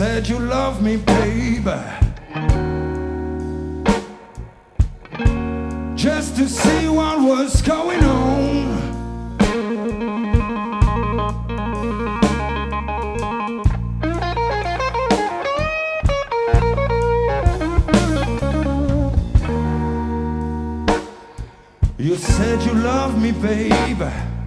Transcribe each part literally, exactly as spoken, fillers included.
said you love me, baby, just to see what was going on. You said you love me, baby,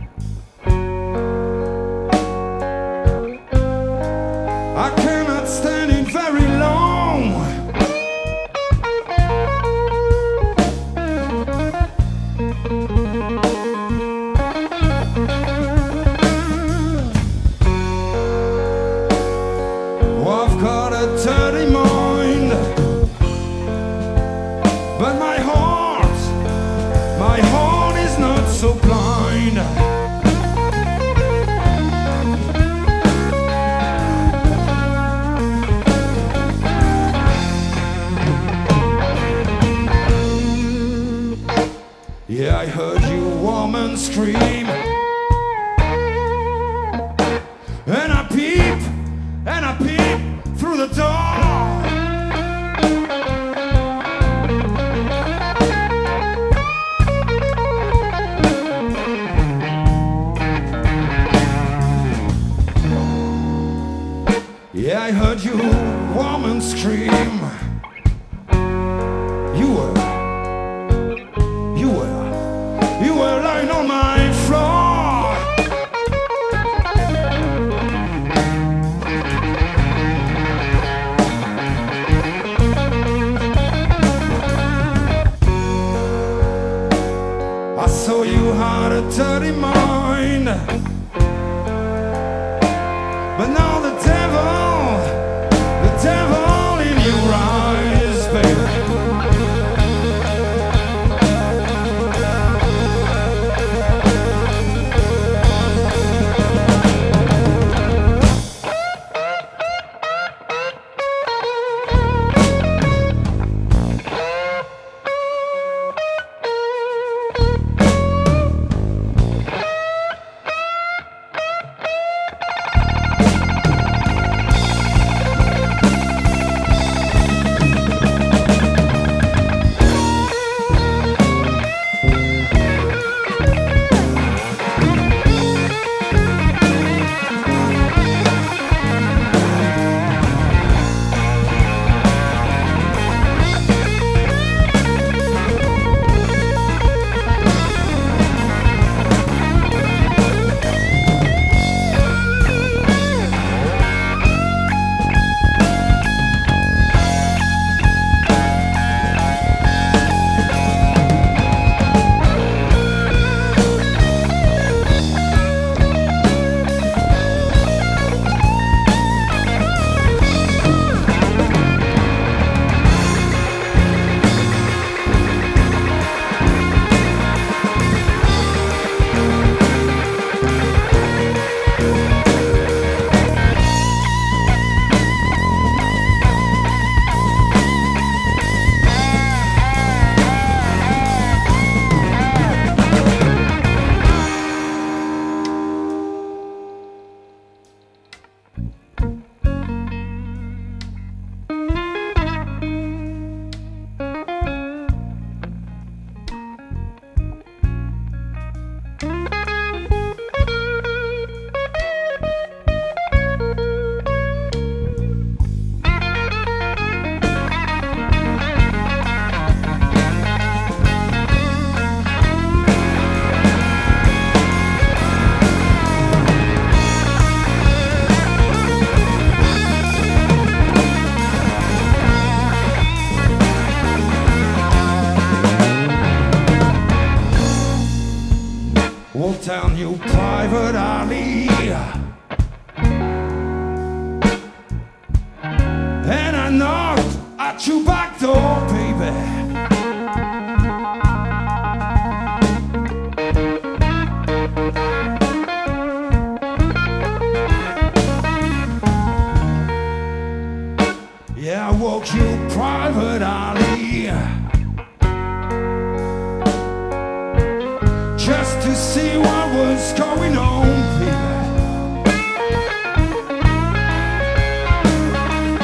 I cannot stand it very long. Oh, I've got a dirty mind, but my heart, my heart is not so blind. Yeah, I heard you woman scream, and I peep, and I peep through the door. Yeah, I heard you woman scream. You were You were, you were lying on my floor. I saw you had a dirty mind, but now the devil, the devil in your eyes, baby. Walk down your private alley, and I knocked at your back door, baby. Yeah, I walked your private alley just to see what was going on, baby.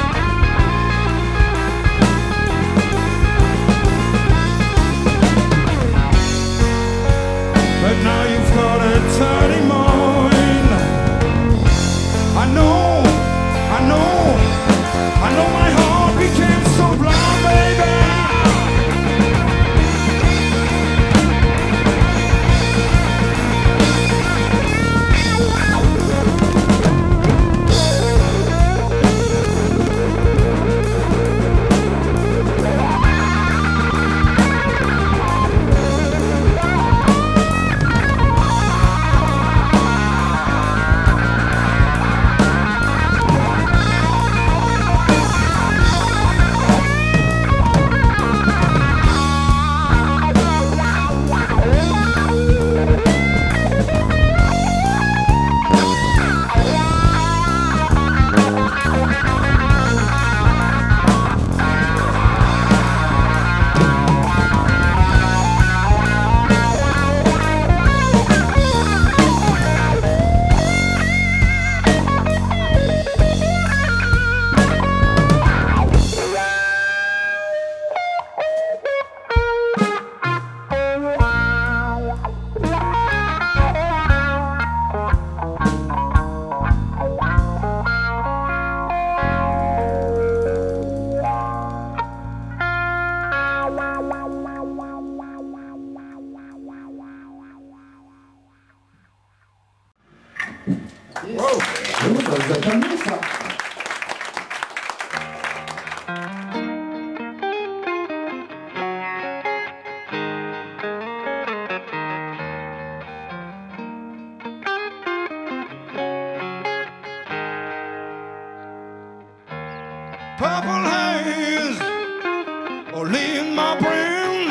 Purple haze only in my brain.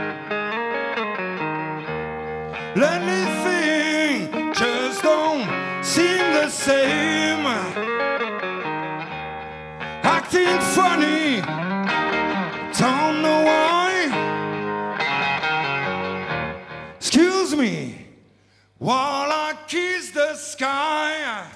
Anything just don't seem the same. Acting funny, don't know why. Excuse me while I kiss the sky.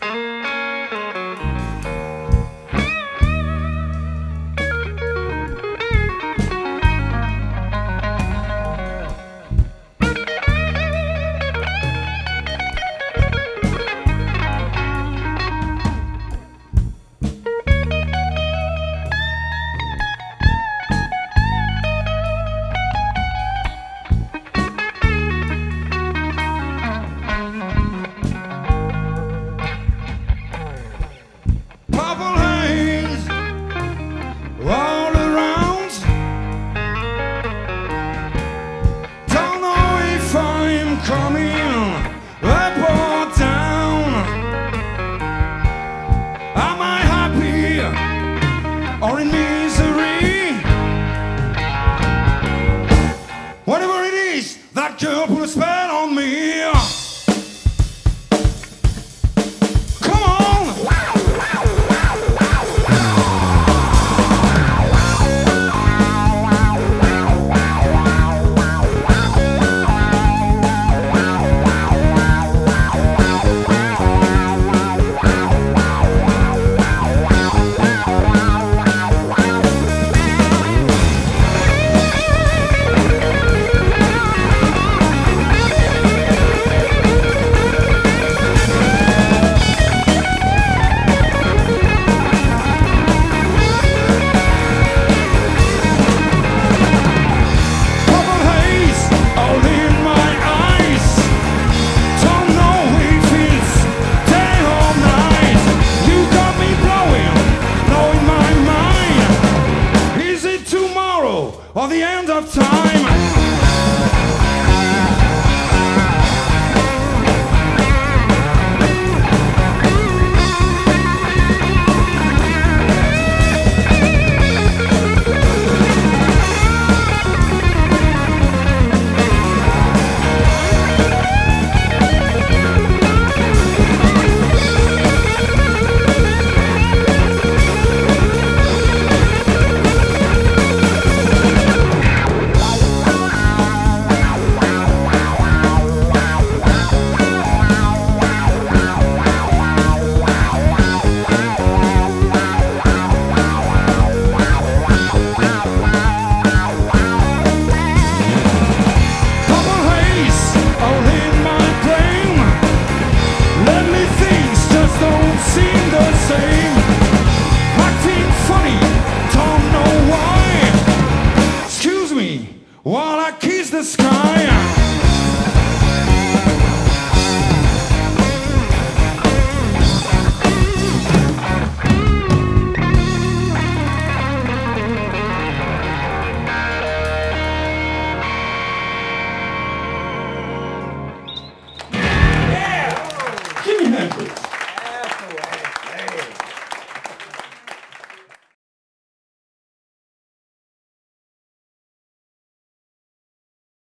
Coming up or down, am I happy or in misery? Whatever it is, that girl put a spell on me. Come on! Or the end of time. While I kiss the sky.